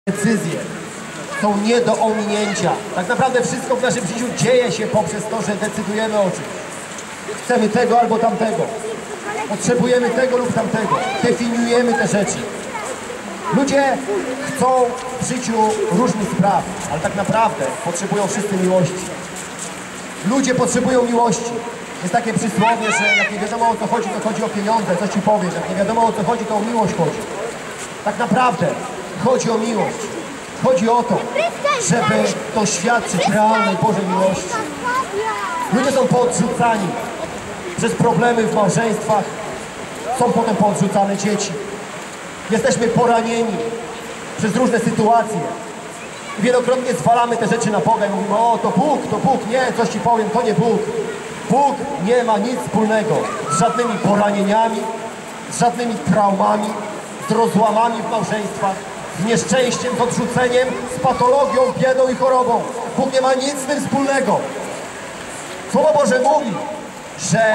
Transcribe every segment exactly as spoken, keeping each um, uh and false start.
Decyzje są nie do ominięcia. Tak naprawdę wszystko w naszym życiu dzieje się poprzez to, że decydujemy o czymś. Chcemy tego albo tamtego. Potrzebujemy tego lub tamtego. Definiujemy te rzeczy. Ludzie chcą w życiu różnych spraw, ale tak naprawdę potrzebują wszyscy miłości. Ludzie potrzebują miłości. Jest takie przysłowie, że jak nie wiadomo o co chodzi, to chodzi o pieniądze. Co ci powiesz? Jak nie wiadomo o co chodzi, to o miłość chodzi. Tak naprawdę chodzi o miłość. Chodzi o to, żeby doświadczyć realnej Bożej miłości. Ludzie są poodrzucani przez problemy w małżeństwach. Są potem poodrzucane dzieci. Jesteśmy poranieni przez różne sytuacje. I wielokrotnie zwalamy te rzeczy na Boga i mówimy: o, to Bóg, to Bóg. Nie, coś ci powiem, to nie Bóg. Bóg nie ma nic wspólnego z żadnymi poranieniami, z żadnymi traumami, z rozłamami w małżeństwach, z nieszczęściem, z odrzuceniem, z patologią, biedą i chorobą. Bóg nie ma nic z tym wspólnego. Słowo Boże mówi, że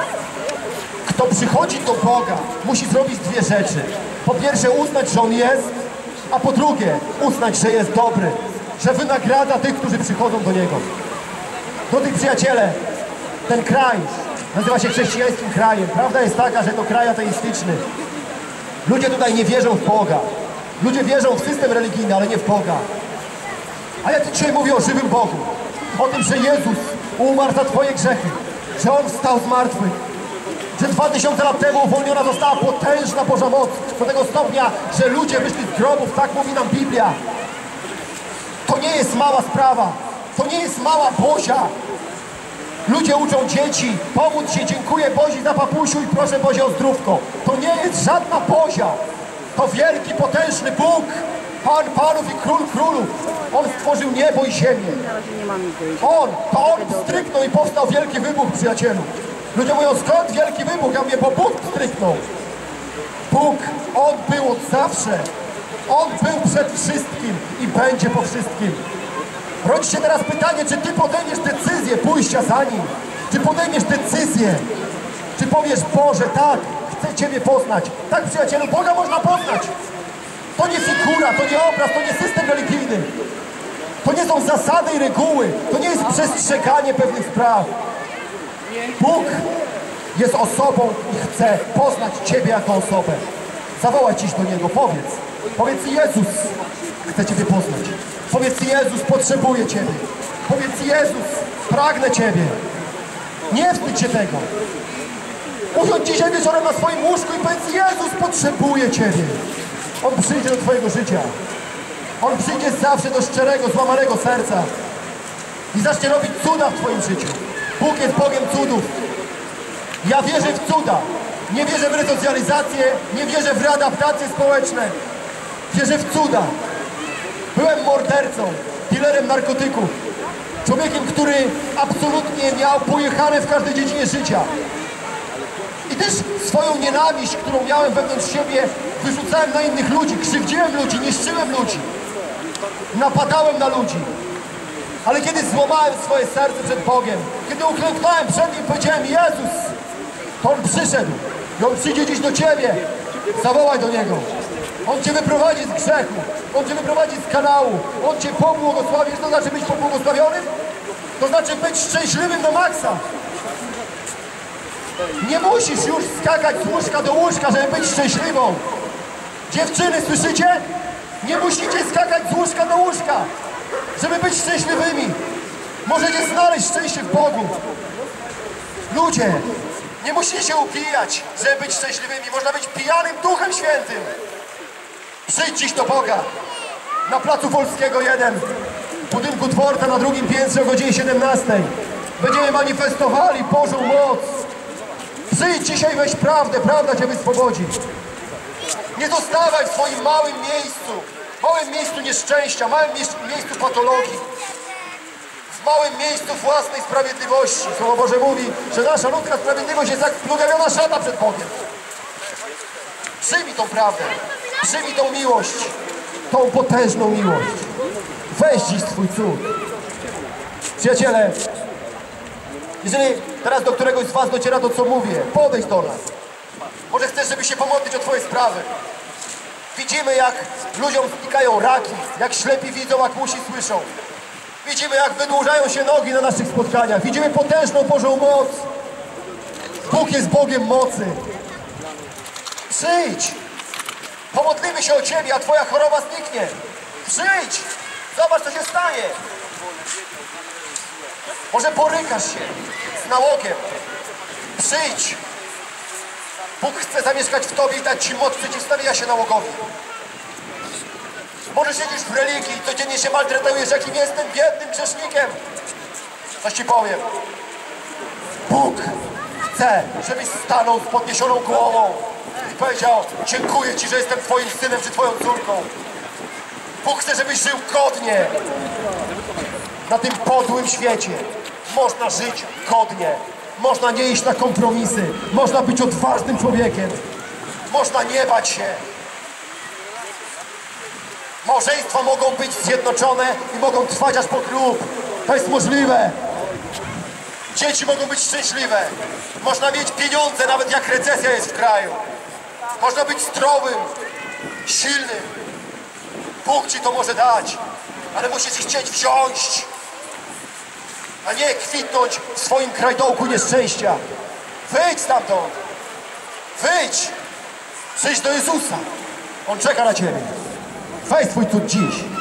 kto przychodzi do Boga, musi zrobić dwie rzeczy. Po pierwsze uznać, że On jest, a po drugie uznać, że jest dobry, że wynagradza tych, którzy przychodzą do Niego. Drodzy przyjaciele, ten kraj nazywa się chrześcijańskim krajem. Prawda jest taka, że to kraj ateistyczny. Ludzie tutaj nie wierzą w Boga. Ludzie wierzą w system religijny, ale nie w Boga. A ja dzisiaj mówię o żywym Bogu. O tym, że Jezus umarł za twoje grzechy. Że On wstał z martwych. Że dwa tysiące lat temu uwolniona została potężna Boża moc. Do tego stopnia, że ludzie wyszli z grobów. Tak mówi nam Biblia. To nie jest mała sprawa. To nie jest mała Bozia. Ludzie uczą dzieci, pomóc się, dziękuję Bozi za papusiu i proszę Bozie o zdrówko. To nie jest żadna Bozia. To wielki, potężny Bóg, Pan Panów i Król Królów. On stworzył niebo i ziemię. On, to On stryknął i powstał wielki wybuch, przyjacielu. Ludzie mówią: skąd wielki wybuch? Ja mówię: bo Bóg stryknął. Bóg, On był od zawsze. On był przed wszystkim i będzie po wszystkim. Rodzi się teraz pytanie, czy ty podejmiesz decyzję pójścia za Nim? Czy podejmiesz decyzję? Czy powiesz: Boże, tak, chcę Ciebie poznać. Tak, przyjacielu, Boga można poznać. To nie figura, to nie obraz, to nie system religijny. To nie są zasady i reguły. To nie jest przestrzeganie pewnych spraw. Bóg jest osobą i chce poznać Ciebie jako osobę. Zawołaj dziś do Niego, powiedz. Powiedz: Jezus, chcę Ciebie poznać. Powiedz: Jezus, potrzebuję Ciebie. Powiedz: Jezus, pragnę Ciebie. Nie wstydź się tego. Usiądź dzisiaj wieczorem na swoim łóżku i powiedz: Jezus, potrzebuję Ciebie. On przyjdzie do Twojego życia. On przyjdzie zawsze do szczerego, złamanego serca i zacznie robić cuda w Twoim życiu. Bóg jest Bogiem cudów. Ja wierzę w cuda. Nie wierzę w resocjalizację, nie wierzę w readaptacje społeczne. Wierzę w cuda. Byłem mordercą, dealerem narkotyków. Człowiekiem, który absolutnie miał pojechane w każdej dziedzinie życia. I też swoją nienawiść, którą miałem wewnątrz siebie, wyrzucałem na innych ludzi. Krzywdziłem ludzi, niszczyłem ludzi. Napadałem na ludzi. Ale kiedy złamałem swoje serce przed Bogiem, kiedy uklęknąłem przed Nim, powiedziałem: Jezus, to On przyszedł. I On przyjdzie dziś do Ciebie. Zawołaj do Niego. On Cię wyprowadzi z grzechu. On Cię wyprowadzi z kanału. On Cię pobłogosławi. To znaczy być pobłogosławionym? To znaczy być szczęśliwym do maksa. Nie musisz już skakać z łóżka do łóżka, żeby być szczęśliwą. Dziewczyny, słyszycie? Nie musicie skakać z łóżka do łóżka, żeby być szczęśliwymi. Możecie znaleźć szczęście w Bogu. Ludzie, nie musicie się upijać, żeby być szczęśliwymi. Można być pijanym Duchem Świętym. Przyjdź dziś do Boga. Na placu Wolskiego jeden, w budynku Dworca na drugim piętrze o godzinie siedemnastej. Będziemy manifestowali Bożą moc. Przyjdź dzisiaj, weź prawdę, prawda Cię wyswobodzi. Nie zostawaj w swoim małym miejscu, małym miejscu nieszczęścia, małym miejscu patologii, w małym miejscu własnej sprawiedliwości. Słowo Boże mówi, że nasza ludzka sprawiedliwość jest jak splugawiona szata przed Bogiem. Przyjmij tą prawdę, przyjmij tą miłość, tą potężną miłość. Weź dziś swój cud. Przyjaciele, jeżeli teraz do któregoś z was dociera to, co mówię, podejdź do nas. Może chcesz, żeby się pomodlić o twoje sprawy. Widzimy, jak ludziom znikają raki, jak ślepi widzą, jak musi słyszą. Widzimy, jak wydłużają się nogi na naszych spotkaniach. Widzimy potężną Bożą moc. Bóg jest Bogiem mocy. Przyjdź. Pomodlimy się o Ciebie, a Twoja choroba zniknie. Przyjdź. Zobacz, co się stanie. Może borykasz się z nałogiem. Przyjdź. Bóg chce zamieszkać w Tobie i dać Ci moc przeciwstawienia się nałogowi. Może siedzisz w religii i codziennie się maltretujesz, jakim jestem biednym grzesznikiem. Coś Ci powiem. Bóg chce, żebyś stanął z podniesioną głową i powiedział: dziękuję Ci, że jestem Twoim synem czy Twoją córką. Bóg chce, żebyś żył godnie. Na tym podłym świecie można żyć godnie. Można nie iść na kompromisy. Można być odważnym człowiekiem. Można nie bać się. Małżeństwa mogą być zjednoczone i mogą trwać aż po grób. To jest możliwe. Dzieci mogą być szczęśliwe. Można mieć pieniądze, nawet jak recesja jest w kraju. Można być zdrowym, silnym. Bóg Ci to może dać, ale musisz chcieć wziąć, a nie kwitnąć w swoim krajdołku nieszczęścia. Wyjdź stamtąd. Wyjdź. Przyjdź do Jezusa. On czeka na Ciebie. Weź swój cud dziś.